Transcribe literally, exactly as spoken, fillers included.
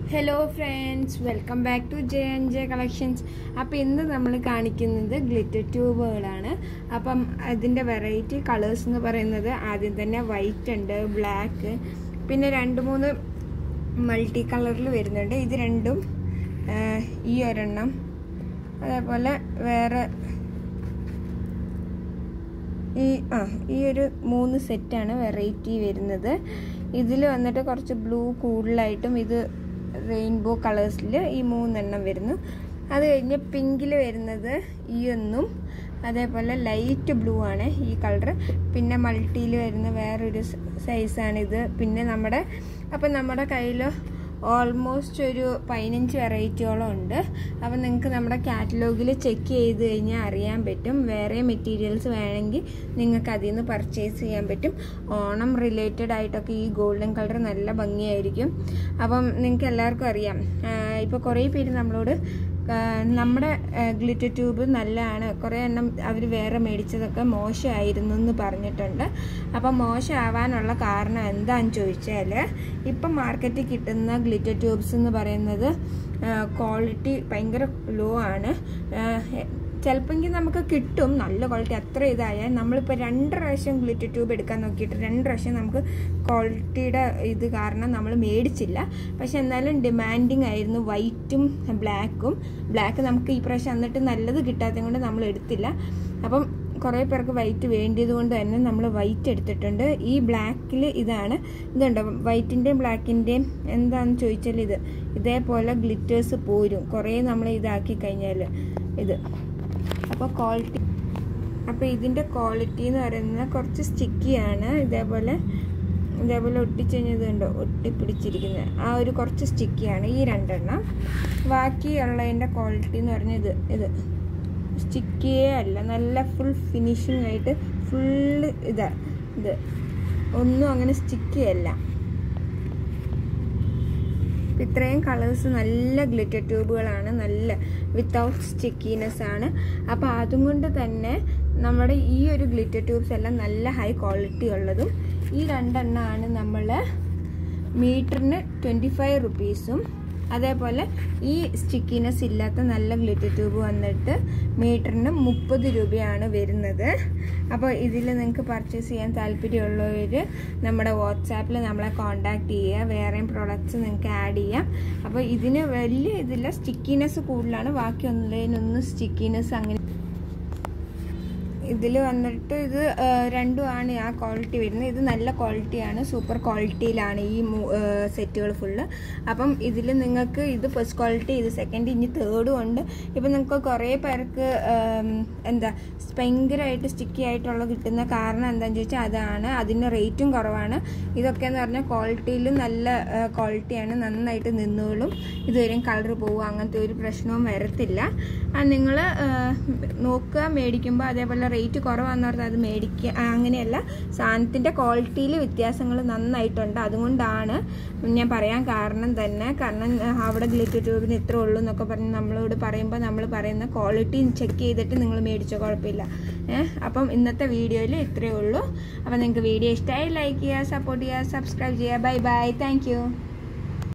Hello friends, welcome back to J and J collections. അപ്പോൾ ഇന്ന് നമ്മൾ കാണിക്കുന്നത് ഗ്ലിറ്റർ ട്യൂബുകളാണ്. അപ്പം അതിൻ്റെ വെറൈറ്റി കളേഴ്സ് എന്ന് പറയുന്നത് ആദ്യം തന്നെ വൈറ്റ് ഉണ്ട്, ബ്ലാക്ക്, പിന്നെ രണ്ട് മൂന്ന് മൾട്ടി കളറിൽ വരുന്നുണ്ട്. ഇത് രണ്ടും ഈ ഒരെണ്ണം, അതേപോലെ വേറെ ഈ ആ ഈ ഒരു മൂന്ന് സെറ്റാണ് വെറൈറ്റി വരുന്നത്. ഇതിൽ വന്നിട്ട് കുറച്ച് ബ്ലൂ കൂടുതലായിട്ടും ഇത് റെയിൻബോ കളേഴ്സിൽ ഈ മൂന്നെണ്ണം വരുന്നു. അത് കഴിഞ്ഞ് പിങ്കിൽ വരുന്നത് ഈ ഒന്നും, അതേപോലെ ലൈറ്റ് ബ്ലൂ ആണ് ഈ കളർ. പിന്നെ മൾട്ടിയിൽ വരുന്ന വേറൊരു സൈസാണിത്. പിന്നെ നമ്മുടെ അപ്പം നമ്മുടെ കയ്യിൽ ഓൾമോസ്റ്റ് ഒരു പതിനഞ്ച് വെറൈറ്റിയോളം ഉണ്ട്. അപ്പം നിങ്ങൾക്ക് നമ്മുടെ കാറ്റലോഗിൽ ചെക്ക് ചെയ്ത് കഴിഞ്ഞാൽ അറിയാൻ പറ്റും. വേറെ മെറ്റീരിയൽസ് വേണമെങ്കിൽ നിങ്ങൾക്ക് അതിൽ നിന്ന് പർച്ചേസ് ചെയ്യാൻ പറ്റും. ഓണം റിലേറ്റഡ് ആയിട്ടൊക്കെ ഈ ഗോൾഡൻ കളർ നല്ല ഭംഗിയായിരിക്കും. അപ്പം നിങ്ങൾക്ക് എല്ലാവർക്കും അറിയാം, ഇപ്പോൾ കുറേ പേര് നമ്മളോട് നമ്മുടെ ഗ്ലിറ്റർ ട്യൂബ് നല്ലതാണ്, കുറേ എണ്ണം അവർ വേറെ മേടിച്ചതൊക്കെ മോശമായിരുന്നു എന്ന് പറഞ്ഞിട്ടുണ്ട്. അപ്പം മോശമാവാനുള്ള കാരണം എന്താണെന്ന് ചോദിച്ചാൽ, ഇപ്പം മാർക്കറ്റിൽ കിട്ടുന്ന ഗ്ലിറ്റർ ട്യൂബ്സ് എന്ന് പറയുന്നത് ക്വാളിറ്റി ഭയങ്കര ലോ ആണ്. ചിലപ്പോൾ നമുക്ക് കിട്ടും നല്ല ക്വാളിറ്റി, അത്ര ഇതായാൽ നമ്മളിപ്പോൾ രണ്ട് പ്രാവശ്യം ഗ്ലിറ്റർ ട്യൂബ് എടുക്കാൻ നോക്കിയിട്ട് രണ്ട് പ്രാവശ്യം നമുക്ക് ക്വാളിറ്റിയുടെ ഇത് കാരണം നമ്മൾ മേടിച്ചില്ല. പക്ഷെ എന്നാലും ഡിമാൻഡിങ് ആയിരുന്നു വൈറ്റും ബ്ലാക്കും. ബ്ലാക്ക് നമുക്ക് ഈ പ്രാവശ്യം എന്നിട്ട് നല്ലത് കിട്ടാത്തത് കൊണ്ട് നമ്മൾ എടുത്തില്ല. അപ്പം കുറേ പേർക്ക് വൈറ്റ് വേണ്ടിയത് കൊണ്ട് തന്നെ നമ്മൾ വൈറ്റ് എടുത്തിട്ടുണ്ട്. ഈ ബ്ലാക്കിൽ ഇതാണ്, ഇതുണ്ടോ വൈറ്റിൻ്റെയും ബ്ലാക്കിൻ്റെയും എന്താണെന്ന് ചോദിച്ചാൽ ഇത് ഇതേപോലെ ഗ്ലിറ്റേഴ്സ് പോരും കുറേ നമ്മൾ ഇതാക്കി കഴിഞ്ഞാൽ ഇത്. അപ്പോൾ ക്വാളിറ്റി അപ്പോൾ ഇതിൻ്റെ ക്വാളിറ്റി എന്ന് പറയുന്നത് കുറച്ച് സ്റ്റിക്കിയാണ്. ഇതേപോലെ ഇതേപോലെ ഒട്ടിച്ച് കഴിഞ്ഞതുണ്ടോ ഒട്ടിപ്പിടിച്ചിരിക്കുന്നത് ആ ഒരു കുറച്ച് സ്റ്റിക്കിയാണ് ഈ രണ്ടെണ്ണം. ബാക്കിയുള്ളതിൻ്റെ ക്വാളിറ്റി എന്ന് പറഞ്ഞാൽ ഇത് ഇത് സ്റ്റിക്കിയേ അല്ല, നല്ല ഫുൾ ഫിനിഷിംഗ് ആയിട്ട് ഫുള്ള് ഇതാ, ഇത് ഒന്നും അങ്ങനെ സ്റ്റിക്കിയല്ല. ഇത്രയും കളേഴ്സ് നല്ല ഗ്ലിറ്റർ ട്യൂബുകളാണ്, നല്ല വിത്തൗട്ട് സ്റ്റിക്കിനെസ് ആണ്. അപ്പോൾ അതുകൊണ്ട് തന്നെ നമ്മുടെ ഈ ഒരു ഗ്ലിറ്റർ ട്യൂബ്സ് എല്ലാം നല്ല ഹൈ ക്വാളിറ്റി ഉള്ളതും. ഈ രണ്ടെണ്ണമാണ് നമ്മൾ മീറ്ററിന് ട്വൻറ്റി ഫൈവ് റുപ്പീസും, അതേപോലെ ഈ സ്റ്റിക്കിനെസ് ഇല്ലാത്ത നല്ല ഗ്ലിറ്റർ ട്യൂബ് വന്നിട്ട് മീറ്ററിന് മുപ്പത് രൂപയാണ് വരുന്നത്. അപ്പോൾ ഇതിൽ നിങ്ങൾക്ക് പർച്ചേസ് ചെയ്യാൻ താല്പര്യമുള്ളവർ നമ്മുടെ വാട്സാപ്പിൽ നമ്മളെ കോൺടാക്ട് ചെയ്യുക. വേറെയും പ്രോഡക്റ്റ്സ് നിങ്ങൾക്ക് ആഡ് ചെയ്യാം. അപ്പോൾ ഇതിന് വലിയ ഇതില്ല, സ്റ്റിക്കിനെസ് കൂടുതലാണ്, ബാക്കി ഒന്നിനൊന്നും സ്റ്റിക്കിനെസ് അങ്ങനെ. ഇതിൽ വന്നിട്ട് ഇത് രണ്ടുമാണ് ആ ക്വാളിറ്റി വരുന്നത്. ഇത് നല്ല ക്വാളിറ്റിയാണ്, സൂപ്പർ ക്വാളിറ്റിയിലാണ് ഈ സെറ്റുകൾ ഫുള്ള്. അപ്പം ഇതിൽ നിങ്ങൾക്ക് ഇത് ഫസ്റ്റ് ക്വാളിറ്റി, ഇത് സെക്കൻഡ്, ഇനി തേർഡും ഉണ്ട്. ഇപ്പം നിങ്ങൾക്ക് കുറേ പേർക്ക് എന്താ ഭയങ്കരമായിട്ട് സ്റ്റിക്കി ആയിട്ടുള്ള കിട്ടുന്ന കാരണം എന്താണെന്ന് ചോദിച്ചാൽ അതാണ്. അതിന് റേറ്റും കുറവാണ്. ഇതൊക്കെ എന്ന് പറഞ്ഞാൽ ക്വാളിറ്റിയിൽ നല്ല ക്വാളിറ്റിയാണ്, നന്നായിട്ട് നിന്നോളും, ഇതുവരെയും കളർ പോവുക അങ്ങനത്തെ ഒരു പ്രശ്നവും വരത്തില്ല. നിങ്ങൾ നോക്കുക മേടിക്കുമ്പോൾ. അതേപോലെ റേറ്റ് കുറവാന്ന് പറഞ്ഞാൽ അത് മേടിക്കുക അങ്ങനെയല്ല, സാധനത്തിൻ്റെ ക്വാളിറ്റിയിൽ വ്യത്യാസങ്ങൾ നന്നായിട്ടുണ്ട്. അതുകൊണ്ടാണ് ഞാൻ പറയാൻ കാരണം തന്നെ. കാരണം അവിടെ ഗ്ലിറ്റർ ട്യൂബിന് ഇത്ര ഉള്ളൂ എന്നൊക്കെ പറഞ്ഞ് നമ്മളോട് പറയുമ്പോൾ നമ്മൾ പറയുന്ന ക്വാളിറ്റി ചെക്ക് ചെയ്തിട്ട് നിങ്ങൾ മേടിച്ചോ, കുഴപ്പമില്ല. ഏഹ് അപ്പം ഇന്നത്തെ വീഡിയോയിൽ ഇത്രയേ ഉള്ളൂ. അപ്പം നിങ്ങൾക്ക് വീഡിയോ ഇഷ്ടമായി ലൈക്ക് ചെയ്യുക, സപ്പോർട്ട് ചെയ്യുക, സബ്സ്ക്രൈബ് ചെയ്യുക. Bye bye, thank U.